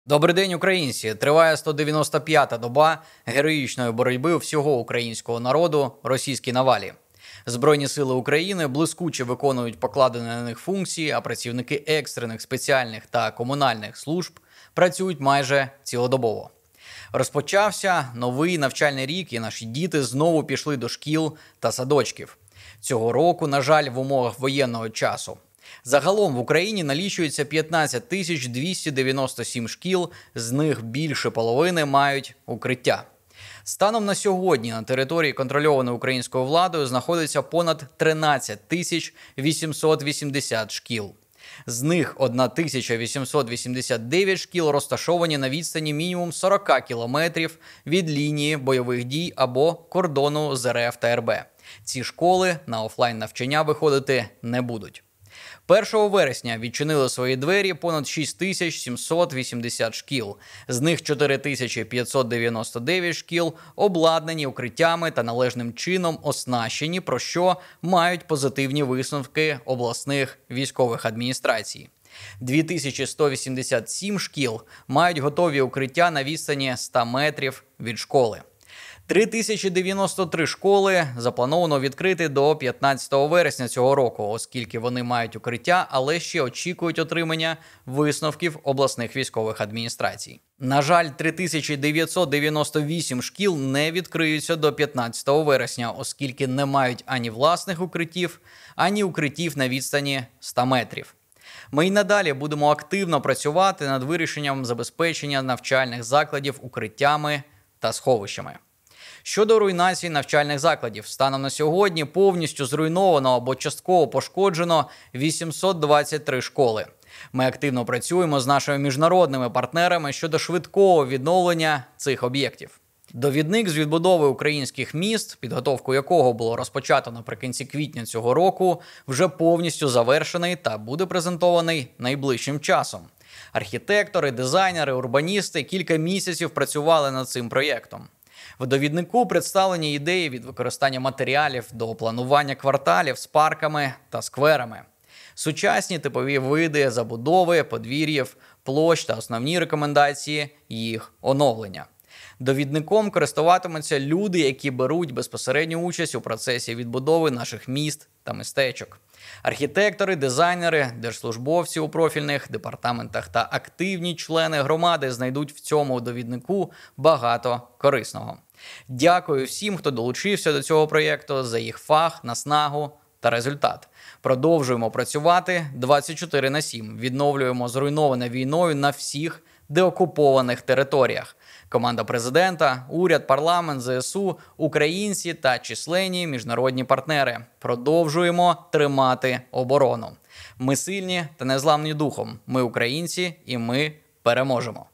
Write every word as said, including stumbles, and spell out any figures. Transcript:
Добрий день, українці! Триває сто дев'яносто п'ята доба героїчної боротьби всього українського народу російській навалі. Збройні сили України блискуче виконують покладені на них функції, а працівники екстрених, спеціальних та комунальних служб працюють майже цілодобово. Розпочався новий навчальний рік, і наші діти знову пішли до шкіл та садочків. Цього року, на жаль, в умовах воєнного часу. Загалом в Україні налічується п'ятнадцять тисяч двісті дев'яносто сім шкіл, з них більше половини мають укриття. Станом на сьогодні на території, контрольованої українською владою, знаходиться понад тринадцять тисяч вісімсот вісімдесят шкіл. З них тисяча вісімсот вісімдесят дев'ять шкіл розташовані на відстані мінімум сорок кілометрів від лінії бойових дій або кордону з РФ та РБ. Ці школи на офлайн-навчання виходити не будуть. першого вересня відчинили свої двері понад шість тисяч сімсот вісімдесят шкіл. З них чотири тисячі п'ятсот дев'яносто дев'ять шкіл обладнані укриттями та належним чином оснащені, про що мають позитивні висновки обласних військових адміністрацій. дві тисячі сто вісімдесят сім шкіл мають готові укриття на відстані ста метрів від школи. три тисячі дев'яносто три школи заплановано відкрити до п'ятнадцятого вересня цього року, оскільки вони мають укриття, але ще очікують отримання висновків обласних військових адміністрацій. На жаль, три тисячі дев'ятсот дев'яносто вісім шкіл не відкриються до п'ятнадцятого вересня, оскільки не мають ані власних укриттів, ані укриттів на відстані ста метрів. Ми й надалі будемо активно працювати над вирішенням забезпечення навчальних закладів укриттями та сховищами. Щодо руйнації навчальних закладів, станом на сьогодні повністю зруйновано або частково пошкоджено вісімсот двадцять три школи. Ми активно працюємо з нашими міжнародними партнерами щодо швидкого відновлення цих об'єктів. Довідник з відбудови українських міст, підготовку якого було розпочато наприкінці квітня цього року, вже повністю завершений та буде презентований найближчим часом. Архітектори, дизайнери, урбаністи кілька місяців працювали над цим проєктом. В довіднику представлені ідеї від використання матеріалів до планування кварталів з парками та скверами. Сучасні типові види забудови, подвір'їв, площ та основні рекомендації їх оновлення. Довідником користуватимуться люди, які беруть безпосередню участь у процесі відбудови наших міст та містечок. Архітектори, дизайнери, держслужбовці у профільних департаментах та активні члени громади знайдуть в цьому довіднику багато корисного. Дякую всім, хто долучився до цього проєкту, за їх фах, наснагу та результат. Продовжуємо працювати двадцять чотири на сім. Відновлюємо зруйноване війною на всіх деокупованих територіях. Команда президента, уряд, парламент, ЗСУ, українці та численні міжнародні партнери. Продовжуємо тримати оборону. Ми сильні та незламні духом. Ми українці і ми переможемо.